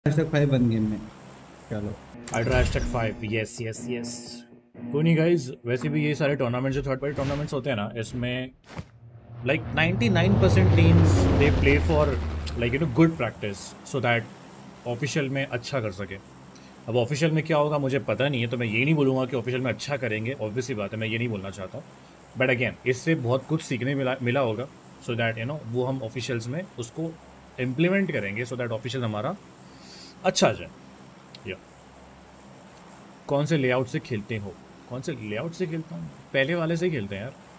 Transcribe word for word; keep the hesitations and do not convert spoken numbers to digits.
Hashtag five बन game में। चलो ultra hashtag five, yes yes yes. कोई नहीं गाइज, वैसे भी ये सारे टूर्नामेंट्स जो थर्ड पार्टी टूर्नामेंट्स होते हैं ना, इसमें like ninety nine percent teams they play for like you know good practice so that official में अच्छा कर सके। अब ऑफिशियल में क्या होगा मुझे पता नहीं है, तो मैं ये नहीं बोलूँगा कि ऑफिशियल में अच्छा करेंगे, ऑब्वियसली बात है, मैं ये नहीं बोलना चाहता हूँ। बट अगेन इससे बहुत कुछ सीखने मिला मिला होगा, सो दैट यू नो वो हम ऑफिशियल्स में उसको इम्प्लीमेंट करेंगे सो दैट ऑफिशियल हमारा अच्छा आ जाए। या कौन से लेआउट से खेलते हो? कौन से लेआउट से खेलता हूँ? पहले वाले से ही खेलते हैं यार।